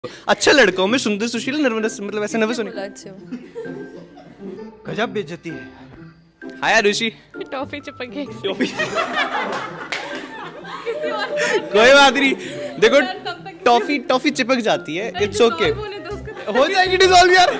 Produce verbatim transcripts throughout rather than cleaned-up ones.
अच्छा लड़का हूँ मैं, सुंदर सुशील, नर्वस मतलब ऐसे नर्वस होने। गजब बेइज्जती है। हाय आरुषि। टॉफी चिपक गई। कोई बात नहीं, देखो टॉफी टॉफी चिपक जाती है, इट्स ओके, हो जाएगी डिसॉल्व यार।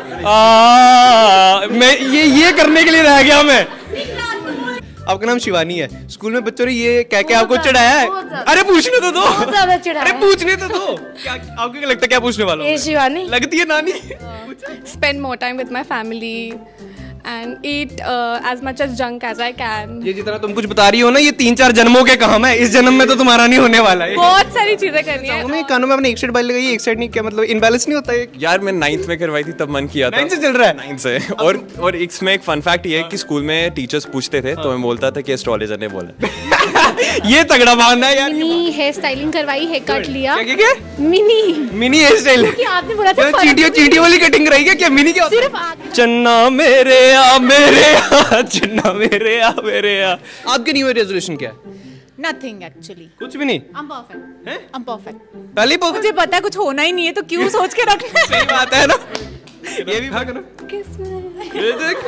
आ, मैं ये ये करने के लिए रह गया मैं। आपका नाम शिवानी है, स्कूल में बच्चों ने ये कह के आपको चढ़ाया है? अरे पूछने तो दो, अरे पूछने तो दो, क्या आपको क्या लगता है क्या पूछने वाला हूँ? शिवानी लगती है नानी। Spend more time with my family and eat uh, as much as junk as I can. ये जितना तुम कुछ बता रही हो ना, ये तीन चार जन्मों के काम है, इस जन्म में तो तुम्हारा नहीं होने वाला है। बहुत सारी चीजें करनी है। मैं कानों में अपने एक साइड बाल लगाई, एक साइड नहीं, क्या मतलब इनबैलेंस नहीं होता है यार? मैं नाइन्थ में करवाई थी तब मन किया था। नाइन्थ से चल रहा है? नाइन्थ से। और और इसमें एक फन फैक्ट ये है कि स्कूल में टीचर्स पूछते थे तो मैं बोलता था कि एस्ट्रोलॉजर ने बोला। ये तगड़ा मानना है यार। मिनी हेयर स्टाइलिंग करवाई, हेयर कट लिया। क्या क्या? Mini mini hair style. क्योंकि आपने बोला था चींटियों चींटियों वाली कटिंग रही है क्या? मिनी क्या? सिर्फ चन्ना मेरे आ मेरे आ चन्ना मेरे आ मेरे आ। आपके न्यू ईयर रेजोल्यूशन क्या है? Nothing actually. कुछ भी नहीं। I'm perfect. हैं? I'm perfect. पहले ही मुझे पता है कुछ होना ही नहीं है तो क्यों सोच के रखना? सही बात है ना। ये भी भाग ना। ये देख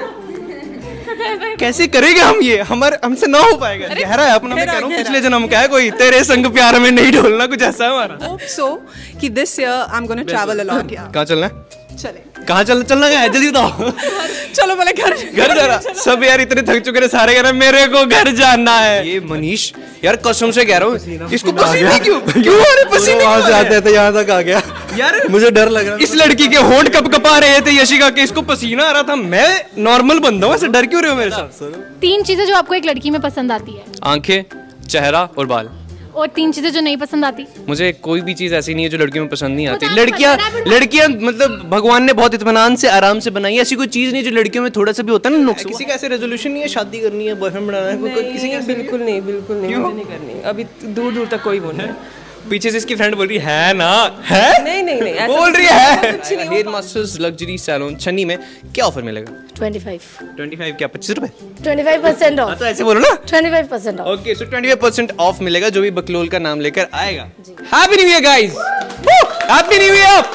कैसे करेंगे हम ये, हमारे हमसे ना हो पाएगा। गहरा है अपना, मैं कह रहा हूँ पिछले जन्म का है कोई, तेरे संग प्यार में नहीं ढोलना, कुछ ऐसा है हमारा। Hope so कि this year I'm gonna travel a lot. कहाँ चलना है? चले। कहाँ चल चलना है? जल्दी बताओ। चलो पहले घर घर जा रहा। सब यार इतने थक चुके हैं सारे, कह रहे हैं मेरे को घर जाना है। ये मनीष यार कसम से कह रहा हूँ, इसको पसीने क्यों क्यों आ रहे? पसीने वहां से आते थे यहाँ तक आ गया यार, मुझे डर लग रहा। इस लड़की के होंठ कप कपा रहे थे यशिका के, इसको पसीना आ रहा था। मैं नॉर्मल बंदा हूँ, ऐसे डर क्यों रहे हो मेरे साथ? तीन चीजें जो आपको एक लड़की में पसंद आती है। आंखें, चेहरा और बाल। और तीन चीजें जो नहीं पसंद आती। मुझे कोई भी चीज ऐसी नहीं है जो लड़कियों में पसंद नहीं आती। लड़कियां लड़कियां मतलब भगवान ने बहुत इत्मीनान से आराम से बनाई, ऐसी कोई चीज नहीं जो लड़कियों में थोड़ा सा भी होता है ना नुक्स। किसी का ऐसे रेजोल्यूशन नहीं है शादी करनी है, बॉयफ्रेंड बनाना है, कोई किसी का? बिल्कुल नहीं, बिल्कुल नहीं, मुझे नहीं करनी अभी, दूर दूर तक कोई बोल रहा है। पीछे से इसकी फ्रेंड बोल रही है ना, है नहीं नहीं नहीं ऐसा बोल रही है। हेयर मास्टर्स लग्जरी सैलून छन्नी में क्या ऑफर मिलेगा? पच्चीस पच्चीस क्या पच्चीस रुपए? पच्चीस परसेंट ऑफ। तो ऐसे बोलो ना, पच्चीस परसेंट ऑफ। ओके सो पच्चीस परसेंट ऑफ मिलेगा जो भी बकलोल का नाम लेकर आएगा। Happy new year guys, happy new year.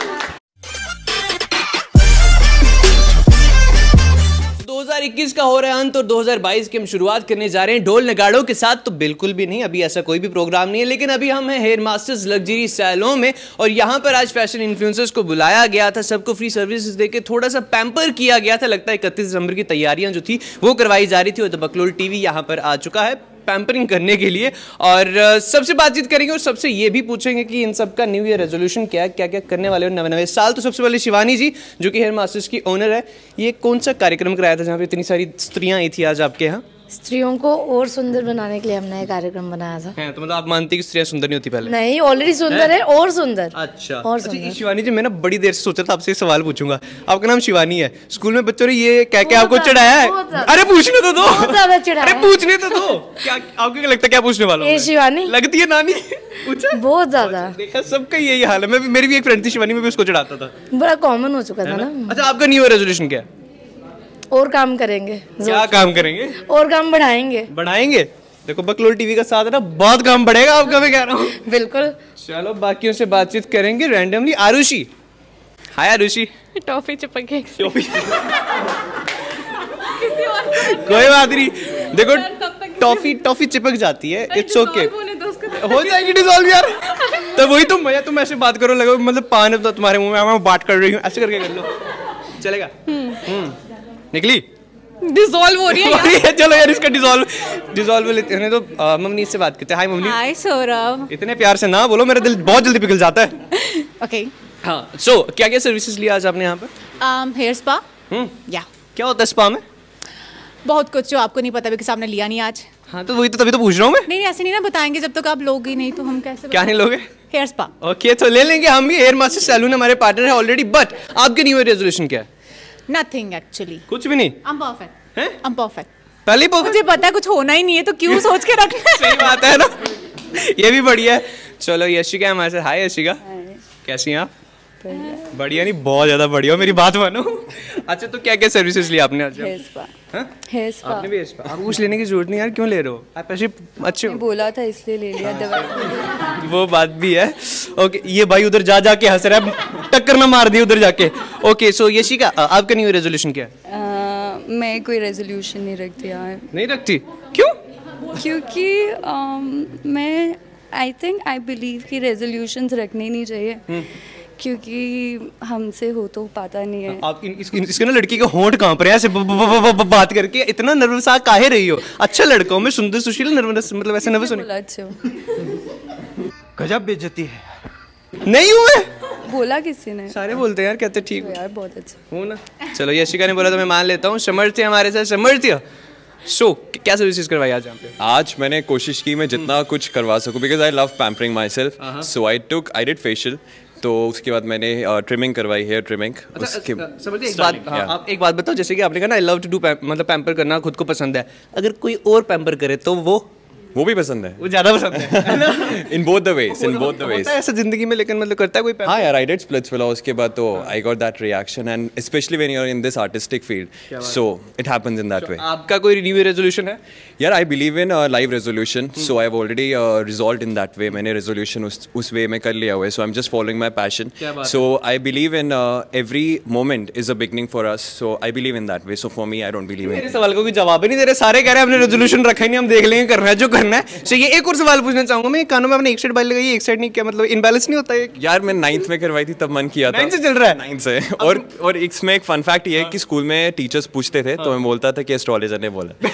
दो हज़ार इक्कीस का हो रहा है अंत और दो हज़ार बाईस की हम शुरुआत करने जा रहे हैं ढोल नगाड़ों के साथ। तो बिल्कुल भी नहीं, अभी ऐसा कोई भी प्रोग्राम नहीं है, लेकिन अभी हम हैं हेयर मास्टर्स लग्जरी सैलून में और यहाँ पर आज फैशन इन्फ्लुएंसर्स को बुलाया गया था, सबको फ्री सर्विसेज देके थोड़ा सा पैम्पर किया गया था। लगता है इकतीस दिसंबर की तैयारियां जो थी वो करवाई जा रही थी और द बकलोल टीवी यहाँ पर आ चुका है पैम्परिंग करने के लिए और uh, सबसे बातचीत करेंगे और सबसे ये भी पूछेंगे कि इन सब का न्यू ईयर रेजोल्यूशन क्या है, क्या क्या करने वाले हो नवे नवे साल। तो सबसे पहले शिवानी जी जो कि हेयर मास्टर्स की ओनर है, ये कौन सा कार्यक्रम कराया था जहाँ पे इतनी सारी स्त्रियां आई थी आज आपके यहाँ? स्त्रियों को और सुंदर बनाने के लिए हमने एक कार्यक्रम बनाया था। है, तो मतलब आप मानती कि स्त्रियां सुंदर नहीं होती पहले? नहीं, ऑलरेडी सुंदर है और सुंदर। अच्छा और अच्छा सुंदर। शिवानी जी मैं ना बड़ी देर से सोच रहा था आपसे सवाल पूछूंगा। आपका नाम शिवानी है, स्कूल में बच्चों ने ये कह के आपको चढ़ाया है? अरे पूछने तो दो, अरे पूछने तो दो, क्या आपको क्या लगता है क्या पूछने वाला हूँ? शिवानी लगती है नानी। पूछा बहुत ज्यादा। देखा सबका यही हाल है। मैं मेरी भी एक फ्रेंड थी शिवानी में भी उसको चढ़ाता था, बड़ा कॉमन हो चुका था ना। अच्छा आपका न्यू ईयर रेजोल्यूशन क्या है? और काम करेंगे। क्या काम करेंगे? और काम बढ़ाएंगे बढ़ाएंगे। देखो बकलोल टीवी का साथ है ना, बहुत काम बढ़ेगा आपका, मैं कह रहा हूँ। बिल्कुल। चलो बाकियों से बातचीत करेंगे randomly. Arushi. Hi Arushi. Toffee चिपक गई। कोई बात नहीं, देखो टॉफी टॉफी चिपक जाती है, इट्स ओके, हो जाएगी डिसॉल्व यार। तो वही तुम भैया तुम ऐसे बात करो लगे मतलब पान तो तुम्हारे मुंह में मैं बात कर रही हूँ, ऐसे करके कर लो, चलेगा? हम्म निकली डिसॉल्व हो रही है। चलो यार इसका डिसॉल्व डिसॉल्व लेते हैं। तो मम्मी इससे बात करते हैं। Hi mummy. हाय सौरभ। इतने प्यार से ना बोलो, मेरा दिल बहुत जल्दी पिघल जाता है। ओके हाँ सो क्या क्या सर्विसेज लिया आज आपने यहाँ पर? um hair spa. हम्म या क्या होता है स्पा में? बहुत कुछ जो आपको नहीं पता, किसी आपने लिया नहीं आज। हाँ तो वही तो तभी तो पूछ रहा हूँ मैं। नहीं ऐसे नहीं ना बताएंगे जब तक आप लोगे नहीं, तो हम कैसे? क्या नहीं लोगे? Hair spa. ओके तो ले लेंगे हम भी। हेयर मास्टर सैलून हमारे पार्टनर है ऑलरेडी। बट आपके न्यू ईयर रेजोल्यूशन क्या है? Nothing actually. कुछ भी नहीं। I'm perfect. हैं? I'm perfect. पहले ही perfect? मुझे पता है कुछ होना ही नहीं है तो क्यों सोच के रखना? सही बात है ना, ये भी बढ़िया है। चलो यशिका हमारे साथ। हाय यशिका, कैसी हैं आप? बढ़िया नहीं, बहुत ज़्यादा बढ़िया, मेरी बात मानो। अच्छा, तो क्या क्या सर्विसेज ली आपने आज? Hair spa. हाँ? हेयर स्पा आपने भी हेयर स्पा? आपको कुछ लेने की जरूरत नहीं यार, क्यों ले रहे हो आप? ऐसे अच्छे हो। बोला था इसलिए ले लिया दवाई। वो बात भी है। ओके, ये भाई उधर जा जाके हंस रहा है, टक्कर ना मार दी उधर जाके। ओके, सो यशिका, आपका न्यू रेजोल्यूशन क्या है? आ, मैं कोई रेजोल्यूशन नहीं रखती यार। नहीं रखती? क्यों? क्योंकि um, मैं आई थिंक आई बिलीव कि रेजोल्यूशंस रखने नहीं चाहिए, क्योंकि हमसे हो तो पाता नहीं है। आप इन, इस, इसके ना लड़की के होंठ कांप रहे हैं ऐसे ब, ब, ब, ब, ब, बात करके। इतना नर्वस आ काहे रही हो? अच्छा लड़का हूँ मैं, सुंदर सुशील, नर्वस मतलब ऐसे नर्वस होने। अच्छे हो। गजब बेइज्जती है। नहीं हूँ मैं। बोला किसी ने? सारे बोलते हैं यार, कहते ठीक तो यार बहुत अच्छा हो ना। चलो, यशिका ने बोला तो मैं मान लेता हूँ। समर्थ्य हमारे साथ, समर्थ्य। सो so, क्या सर्विसेज करवाई आज यहाँ पे? आज मैंने कोशिश की मैं जितना कुछ करवा सकूं, because I love pampering my self, so I took I did facial, तो उसके बाद मैंने ट्रिमिंग करवाई, हेयर ट्रिमिंग। उसके समझिए, एक बात, हाँ, आप एक बात बताओ, जैसे कि आपने कहा ना आई लव टू डू, मतलब पैम्पर करना खुद को पसंद है, अगर कोई और पैम्पर करे तो वो वो भी पसंद है, वो ज्यादा पसंद है। In both the ways, in both the ways. ऐसा जिंदगी में, लेकिन मतलब करता है कोई पैम्पर? हाँ यार, आई डिड स्प्लिट्स विला, उसके बाद तो I got that reaction, and specially when you are in this artistic field, so it happens in that way. आपका कोई न्यू ईयर रेजोल्यूशन है? यार I believe in live resolution, so I have already resolved in that way. मैंने resolution उस उस वे में कर लिया हुआ है, so I am just following my passion. So I believe in every moment is a beginning for us, so I believe in that way. So for me, I don't believe in. मेरे सवाल को कोई जवाब ही नहीं दे रहे, सारे कह रहे हैं हमने रेजोल्यूशन रखा ही नहीं, हम देख लेंगे, करना है जो करना है। सो ये एक और सवाल पूछना चाहूंगा मैं, कानों में आपने एक साइड बाल लगाई, एक साइड नहीं, क्या मतलब इनबैलेंस नहीं होता है? यार मैं नाइन्थ में करवाई थी, तब मन किया था। नाइन्थ से चल रहा है? नाइन्थ से। और और इसमें एक फन फैक्ट ये है कि स्कूल में टीचर्स पूछते थे, तो मैं बोलता था कि एस्ट्रोलॉजर ने बोला।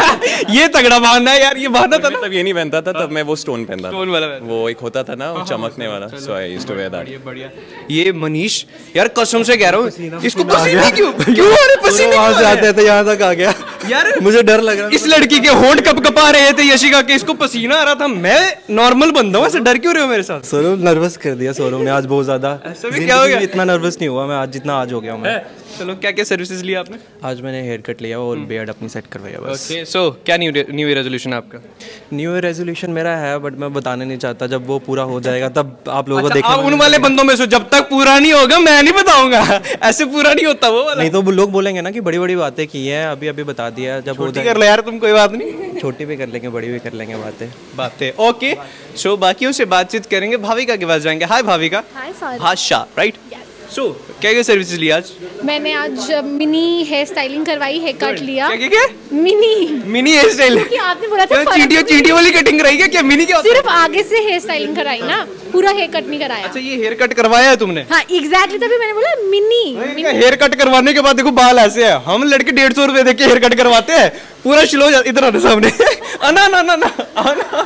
ये तगड़ा बहाना है यार, ये बहाना था ना। तब ये नहीं पहनता था, तब मैं वो स्टोन पहनता था। स्टोन वाला पहनता। वो एक होता था ना, वो चमकने वाला, so I used to wear that. बढ़िया। ये मनीष यार, कसम से कह रहा हूँ, इसको पसीना क्यों क्यों आ रहे? पसीने वहां से आते थे यहाँ तक आ गया यार, मुझे डर लग रहा। इस लड़की के होंठ कप कपा रहे थे यशिका के, इसको पसीना आ रहा था। मैं नॉर्मल बंदा हूँ, ऐसे डर क्यों रहे हो मेरे साथ? सौरभ नर्वस कर दिया सौरभ ने आज बहुत ज्यादा। ऐसा भी क्या हो गया? इतना नर्वस नहीं हुआ मैं आज जितना आज हो गया मैं। चलो, क्या क्या सर्विसेज लिया आपने? आज मैंने हेयर कट लिया और बियर्ड अपनी सेट करवाया बस। ओके, सो क्या न्यू न्यू ईयर रेजोल्यूशन आपका? न्यू ईयर रेजोल्यूशन मेरा है, बट मैं बताना नहीं चाहता। जब वो पूरा हो जाएगा तब आप लोगों को अच्छा, देखने आप उन वाले बंदों में से, जब तक पूरा नहीं होगा मैं नहीं बताऊंगा। ऐसे पूरा नहीं होता वो वाला। नहीं तो वो लोग बोलेंगे ना कि बड़ी बड़ी बातें की है, अभी अभी बता दिया। जब हो कर ले यार तुम, कोई बात नहीं, छोटी भी कर लेंगे, बड़ी भी कर लेंगे बातें बातें। ओके, सो बाकियों से बातचीत करेंगे, भाविका के पास जाएंगे। हाय भाविका। Hi sir. हाशा, राइट? सो क्या क्या सर्विसेज लिया आज? मैंने आज मिनी हेयर स्टाइलिंग करवाई, हेयर कट लिया। क्या क्या क्या? Mini mini hair style? क्योंकि आपने बोला था फर्क चींटियों चींटियों वाली कटिंग कराई क्या? क्या मिनी क्या होता है? सिर्फ आगे से हेयर स्टाइलिंग कराई ना, पूरा हेयर कट नहीं कराया। अच्छा, ये हेयर कट करवाया है तुमने? हाँ एग्जैक्टली, तभी मैंने बोला मिनी। हेयर कट करवाने के बाद देखो बाल ऐसे है, हम लड़के डेढ़ सौ रुपए देके हेयर कट करवाते हैं, पूरा शिलो इधर आने सामने। आना ना ना ना आना।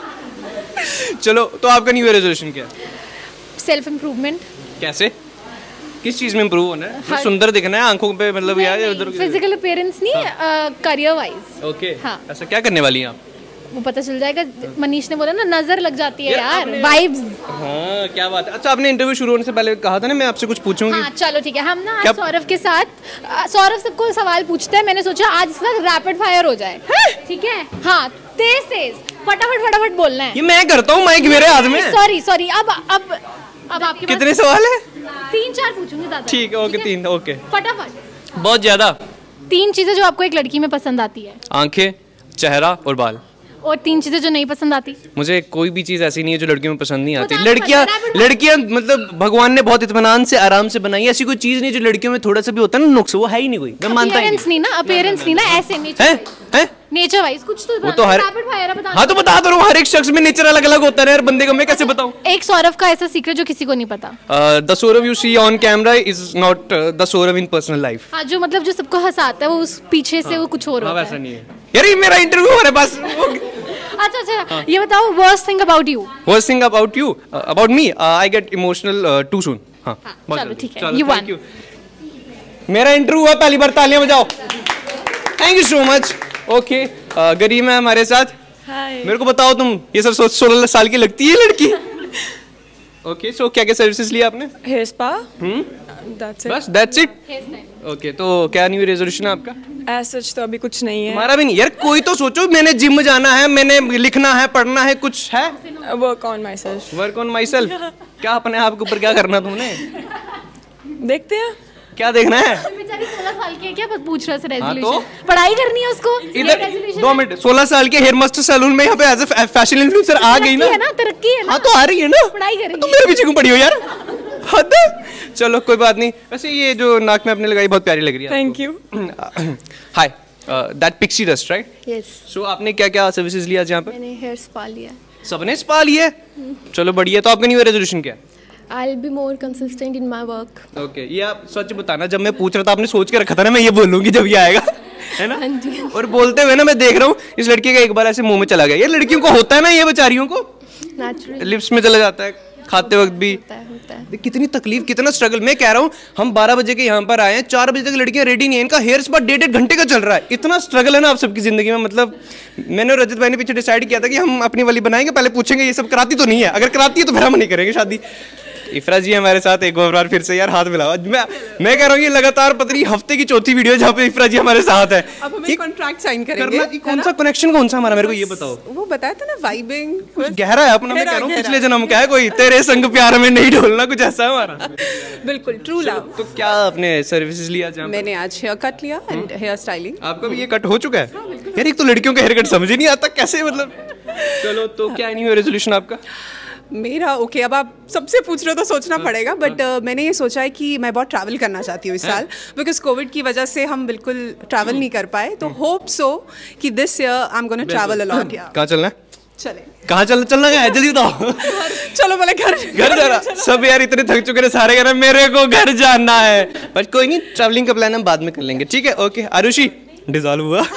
चलो, तो आपका न्यू ईयर रेजोल्यूशन क्या है? Self improvement. कैसे, किस चीज में इम्प्रूव होना है? सुंदर दिखना है आंखों पे, मतलब यार उधर फिजिकल अपीयरेंस नहीं, करियर वाइज। ओके, हाँ। ऐसा क्या करने वाली हैं आप? वो पता चल जाएगा। मनीष ने बोला ना, नजर लग जाती है यार, वाइब्स। हाँ, क्या बात है। अच्छा, आपने इंटरव्यू शुरू होने से पहले कहा था ना मैं आपसे कुछ पूछूंगी। हाँ चलो ठीक है, हम ना आज सौरभ के साथ, सौरभ सबको सवाल पूछता है, मैंने सोचा आज इसके साथ रैपिड फायर हो जाए। ठीक है? हाँ, तेज तेज फटाफट फटाफट बोलना है। ये मैं करता हूँ, माइक मेरे हाथ में। सॉरी सॉरी, अब अब अब आपके कितने सवाल है? तीन चार पूछूंगी ज्यादा। ठीक है, ओके, तीन, ओके, फटाफट। बहुत ज्यादा। तीन चीजें जो आपको एक लड़की में पसंद आती है। आंखें, चेहरा और बाल। और तीन चीजें जो नहीं पसंद आती। मुझे कोई भी चीज ऐसी नहीं है जो लड़कियों में पसंद नहीं आती। तो लड़कियां लड़कियां मतलब भगवान ने बहुत इत्मीनान से आराम से बनाई है, ऐसी कोई चीज नहीं जो लड़कियों में थोड़ा सा भी होता है ना नुक्स, वो है ही नहीं कोई। मैं मानता ही नहीं ना, अपीयरेंस नहीं ना, ऐसे नेचर है, नेचर वाइज कुछ तो वो तो हर हाँ तो बता दो, हर एक शख्स में नेचर अलग अलग होता है यार, बंदे को मैं कैसे बताऊं? एक सौरभ का ऐसा सीक्रेट जो किसी को नहीं पता। The Saurabh you see on camera is not the Saurabh in personal life. हाँ, जो मतलब जो सबको हंसाता है वो उस पीछे से वो कुछ और होता है। वैसा नहीं है यार, ये मेरा इंटरव्यू हमारे पास। अच्छा अच्छा, ये बताओ worst thing about you. Worst thing about you? About me, I get emotional too soon. हाँ चलो ठीक है, यू वन। मेरा इंटरव्यू है, पहली बार तालियां बजाओ। Thank you so much. Okay, गरीब है हमारे साथ। मेरे को बताओ तुम, ये सब सोलह साल की लगती है लड़की। ओके, सो क्या क्या सर्विसेज लिया आपने? Hair spa. Hmm, that's it. बस दैट्स इट। ओके, तो क्या न्यू रेजोल्यूशन है आपका? एज सच तो अभी कुछ नहीं है। हमारा भी नहीं यार, कोई तो सोचो। मैंने जिम जाना है, मैंने लिखना है, पढ़ना है, कुछ है? Work on my self. Work on my self. क्या अपने आप के ऊपर क्या करना तुमने? देखते हैं क्या देखना है? बेचारी सोलह साल की है, क्या पूछ रहा है हाँ, रेजोल्यूशन? तो? पढ़ाई करनी है उसको। इधर दो मिनट, सोलह साल के हेयर मास्टर सैलून में यहाँ पे एज ए फैशन इन्फ्लुएंसर आ गई ना? है ना, तरक्की है ना। हाँ तो आ रही है ना, पढ़ाई करेंगी। तुम मेरे पीछे क्यों पड़ी हो यार? हद है। चलो कोई बात नहीं। वैसे ये जो नाक में आपने लगाई बहुत प्यारी लग रही है। Thank you. Hi, that pixie dust right? Yes, so आपने क्या क्या सर्विसेज लिया यहाँ पे? मैंने हेयर स्पा लिया। सबने स्पा लिया? चलो बढ़िया। तो आपका न्यू ईयर रेजोल्यूशन क्या है? I'll be more consistent in my work. Okay, ये आप सच बताना, जब मैं पूछ रहा था आपने सोच के रखा था ना मैं ये बोलूंगी जब ये आएगा, है ना? हाँ जी। और बोलते हुए ना मैं देख रहा हूँ इस लड़की का एक बार ऐसे मुंह में चला गया। ये लड़कियों को होता है ना, ये बेचारियों को Naturally. लिप्स में चला जाता है खाते वक्त भी। होता है, होता है। देख कितनी तकलीफ, कितना स्ट्रगल। मैं कह रहा हूँ हम बारह बजे के यहाँ पर आए हैं, चार बजे तक लड़कियां रेडी नहीं है, इनका हेयर स्पा डेढ़ डेढ़ घंटे का चल रहा है। इतना स्ट्रगल है ना आप सबकी जिंदगी में। मतलब मैंने और रजत भाई ने पीछे डिसाइड किया था कि हम अपनी वाली बनाएंगे, पहले पूछेंगे ये सब कराती तो नहीं है, अगर कराती है तो फिर हम नहीं करेंगे शादी। इफरा जी हमारे साथ एक बार फिर से यार हाथ मिलाओ। मैं मैं कह रहा हूँ ये लगातार पता हफ्ते की चौथी वीडियो है जहाँ पे इफरा जी हमारे साथ है। अब हमें कॉन्ट्रैक्ट साइन करेंगे। करना, कौन सा कनेक्शन कौन सा हमारा, मेरे को ये बताओ। वो बताया था ना, वाइबिंग कुछ गहरा है अपना। मैं कह रहा हूँ पिछले जन्म का है कोई, तेरे संग प्यार में नहीं ढोलना, कुछ ऐसा है हमारा। बिल्कुल ट्रू लव। तो क्या आपने सर्विसेज लिया जहाँ पे? मैंने आज हेयर कट लिया एंड हेयर स्टाइलिंग। आपका भी ये कट हो चुका है? यार एक तो लड़कियों का हेयर कट समझ ही नहीं आता कैसे, मतलब। चलो तो क्या नहीं हुआ रेजोल्यूशन आपका? मेरा ओके, अब आप सबसे पूछ रहे हो तो सोचना पड़ेगा, बट uh, मैंने ये सोचा है कि मैं बहुत ट्रैवल करना चाहती हूँ इस साल, बिकॉज कोविड की वजह से हम बिल्कुल ट्रैवल नहीं कर पाए। तो होप सो कि this year I am gonna travel a lot. कहाँ चलना है? चले कहाँ चल चलना क्या है, जल्दी बताओ। चलो बोले घर घर जा रहा। सब यार इतने थक चुके हैं सारे, कह रहे हैं मेरे को घर जाना है। पर कोई नहीं, ट्रैवलिंग का प्लान हम बाद में कर लेंगे, ठीक है? ओके आरुषि, डिजॉल्व हुआ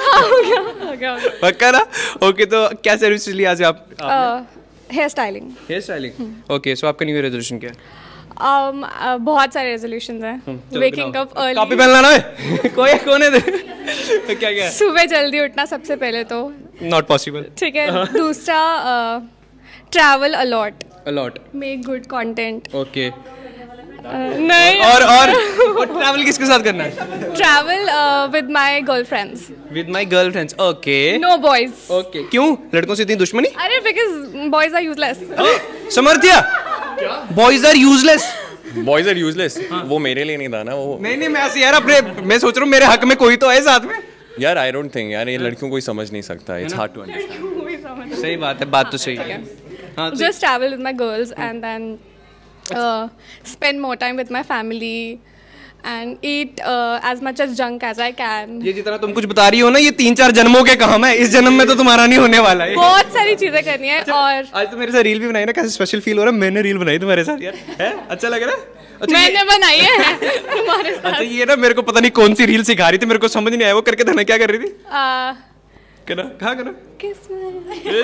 पक्का ना? ओके, तो क्या सर्विस ली आज आप? Hair styling. Hair styling. Okay, so आपका न्यू ईयर रेजोल्यूशन क्या है? Um, uh, बहुत सारे रेजोल्यूशंस हैं। Waking up copy early, pen लाना है कोई कौन है? क्या क्या? सुबह जल्दी उठना सबसे पहले तो, नॉट पॉसिबल, ठीक है। दूसरा travel a lot, a lot, make good content. Okay. नहीं, और और ट्रैवल किसके साथ करना है? Travel with my girlfriends, with my girlfriends. Okay, no boys. Okay, क्यों लड़कों से इतनी दुश्मनी? अरे बिकॉज बॉयज आर यूजलेस। समर्थिया, boys are useless. Boys are useless, वो मेरे लिए नहीं था ना वो। नहीं नहीं, मैं ऐसे यार अपने मैं सोच रहा हूँ मेरे हक में कोई तो है साथ में यार। आई डोंट थिंक यार ये लड़कियों को ही समझ नहीं सकता, इट्स हार्ड टू अंडरस्टैंड। सही बात है, बात तो सही है। हाँ, तो Just travel with my girls and then uh, spend more time with my family and eat uh, as much as junk as I can. ये जितना तुम कुछ बता रही हो ना, ये तीन चार जन्मों के काम है, इस जन्म में तो तुम्हारा नहीं होने वाला है। बहुत सारी चीजें करनी है। और आज तो मेरे साथ रील भी बनाई ना, कैसे स्पेशल फील हो रहा है। मैंने रील बनाई तुम्हारे साथ यार, है अच्छा लग रहा है? अच्छा, मैंने बनाई है तुम्हारे साथ। अच्छा ये ना मेरे को पता नहीं कौन सी रील सिखा रही थी, मेरे को समझ नहीं आया वो करके था। क्या कर रही थी? आ, करा कहाँ करा किसमें? ये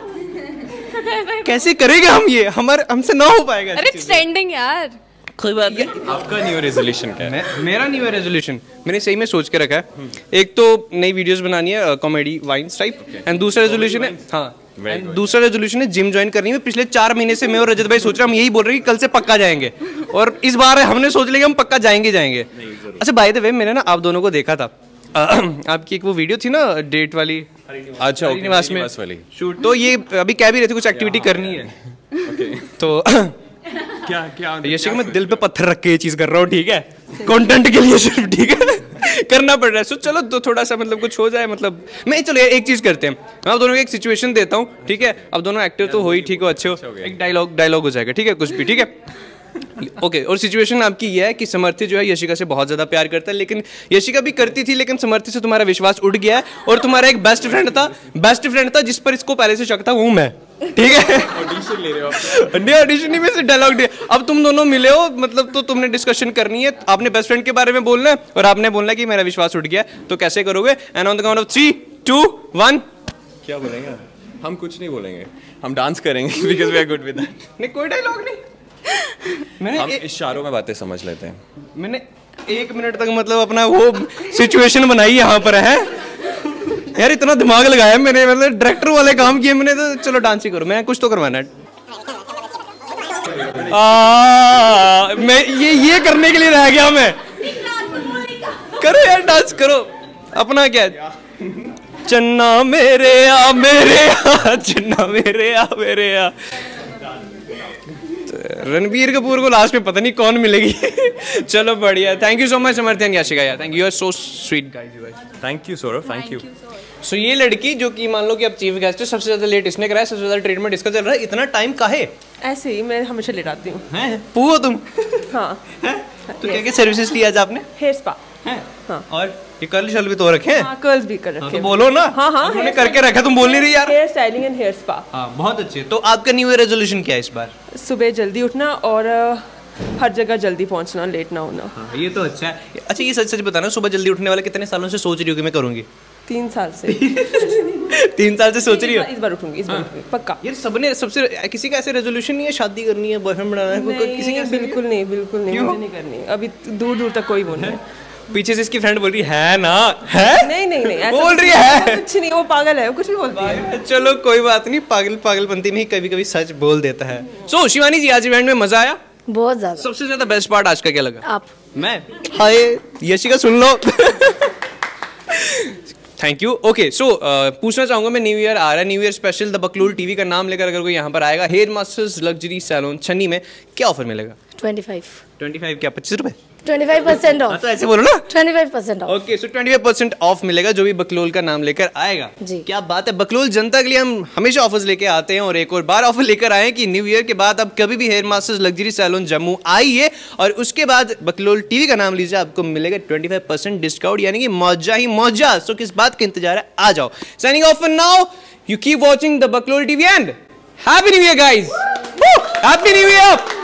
देख कैसे करेंगे हम ये, हमारे हमसे ना हो पाएगा। अरे ट्रेंडिंग यार। कोई बात नहीं। आपका न्यू रेजोल्यूशन क्या है? मैं, मेरा न्यू ईयर रेजोल्यूशन मैंने सही में सोच के रखा है। एक तो नई वीडियोस बनानी है, कॉमेडी वाइन्स टाइप, एंड दूसरा रेजोल्यूशन है, हाँ and दूसरा रेजोल्यूशन है जिम ज्वाइन करनी है। पिछले चार महीने से मैं और रजत भाई सोच रहे हम यही बोल रहे हैं कि कल से पक्का जाएंगे, और इस बार हमने सोच लिया हम पक्का जाएंगे जाएंगे अच्छा बाय द वे, मैंने ना आप दोनों को देखा था, आपकी एक वो वीडियो थी ना डेट वाली, अच्छा निवास में वाली शूट, तो ये अभी कह भी रहे थे कुछ एक्टिविटी करनी है। तो क्या क्या यशिका मैं दिल पे पत्थर रख के ये चीज कर रहा हूँ, ठीक है, कंटेंट के लिए सिर्फ, ठीक है करना पड़ रहा है। सो चलो तो थोड़ा सा मतलब कुछ हो जाए, मतलब मैं चलो एक चीज करते हैं, मैं आप दोनों को एक सिचुएशन देता हूँ, ठीक है, अब दोनों एक्टर तो हो ही, ठीक हो, अच्छे हो, एक डायलॉग डायलॉग हो जाएगा, ठीक है, कुछ भी, ठीक है ओके। और सिचुएशन आपकी ये है कि समर्थी जो है यशिका से बहुत ज्यादा प्यार करता है, लेकिन यशिका भी करती थी, लेकिन समर्थी से तुम्हारा विश्वास उठ गया है, और तुम्हारा एक बेस्ट फ्रेंड था, बेस्ट फ्रेंड था जिस पर इसको पहले से शक था, वो मैं, ठीक है ऑडिशन ले रहे हो आप? नहीं ऑडिशन नहीं, में से डायलॉग दिया। अब तुम दोनों मिले हो, मतलब तो तुमने डिस्कशन करनी है, आपने बेस्ट फ्रेंड के बारे में बोलना है और आपने बोलना है कि मेरा विश्वास उठ गया, तो कैसे करोगे? And on the count of three two one क्या बोलेंगे? हम कुछ नहीं बोलेंगे, हम डांस करेंगे because we are good with that. नहीं कोई डायलॉग नहीं, मैंने हम ए... इशारों में बातें समझ लेते हैं। मैंने एक मिनट तक मतलब अपना वो सिचुएशन बनाई यहाँ पर है यार, इतना दिमाग लगाया मैंने, मतलब डायरेक्टर वाले काम किए मैंने, तो चलो डांस ही करो, मैं कुछ तो करवाना है। आ, मैं ये ये करने के लिए रह गया मैं, करो यार डांस करो, अपना क्या चन्ना मेरे आ मेरे आ चन्ना मेरे आ मेरे आ, रणबीर कपूर को लास्ट में पता नहीं कौन मिलेगी। चलो बढ़िया, थैंक यू सो मच समर्थन याशिका यार, thank you, are so sweet guys. Thank you Saurabh, thank you. So ये लड़की जो कि मान लो कि अब चीफ गेस्ट है, सबसे ज्यादा लेट इसने कराया, सबसे ज्यादा ट्रीटमेंट इसका चल रहा है, इतना टाइम काहे? ऐसे ही मैं हमेशा लेट आती हूँ। हैं पू हो तुम? हाँ। हैं? तो क्या क्या सर्विसेज ली आज आपने? Hair spa. हैं? हाँ। और ये कर्ल शल भी तो रखे हैं? हाँ, कर्ल्स भी कर रखे हैं। तो बोलो ना। हाँ हाँ, उन्होंने करके रखा, तुम बोल नहीं रही यार। Hair styling and hair spa. हाँ बहुत अच्छे। तो आपका न्यू ईयर रेजोल्यूशन क्या है इस बार? सुबह जल्दी उठना और अ, हर जगह जल्दी पहुंचना, लेट ना होना। हाँ ये तो अच्छा है। अच्छा ये सच सच बताना, सुबह जल्दी उठने वाला कितने सालों से सोच रही हो कि मैं करूंगी? तीन साल से। तीन साल से सोच रही हो? इस बार उठूंगी, इस बार उठूंगी पक्का। यार सबने सबसे, किसी का ऐसे रेजोल्यूशन नहीं है शादी करनी है, बॉयफ्रेंड बनाना है, कोई किसी का? बिल्कुल नहीं, बिल्कुल नहीं, मुझे नहीं करनी अभी, दूर दूर तक कोई वो नहीं। पीछे से इसकी फ्रेंड बोल रही है ना, है नहीं नहीं नहीं, बोल रही है कुछ नहीं, वो पागल है, वो कुछ भी बोलती है। चलो कोई बात नहीं, पागल पागलपंती में ही कभी कभी सच बोल देता है। सो so, शिवानी जी आज इवेंट में मजा आया? बहुत ज्यादा। सबसे ज्यादा बेस्ट पार्ट आज का क्या लगा? आप। मैं? हाय यशिका सुन लो। Thank you. ओके सो पूछना चाहूंगा मैं, न्यू ईयर आ रहा है, new year special the Baklol TV का नाम लेकर अगर कोई यहाँ पर आएगा, हेयर मास्टर्स लग्जरी सैलून छन्नी में, क्या ऑफर मिलेगा? Twenty five. ट्वेंटी फाइव क्या, पच्चीस रुपए? Twenty five percent off. तो ऐसे बोलो ना। Twenty five percent off. Okay so twenty five percent off मिलेगा जो भी बकलोल का नाम लेकर आएगा। जी। क्या बात है, बकलोल जनता के लिए हम हमेशा ऑफर्स लेके आते हैं और एक और बार ऑफर लेकर आए कि न्यू ईयर के बाद अब कभी भी hair masters luxury salon Jammu आइए और उसके बाद बकलोल टीवी का नाम लीजिए, आपको मिलेगा ट्वेंटी फाइव परसेंट डिस्काउंट, यानी कि मौजा ही मौजा। सो किस बात का इंतजार है, आ जाओ। Signing off for now, you keep watching the Baklol TV and happy new year guys, happy new year.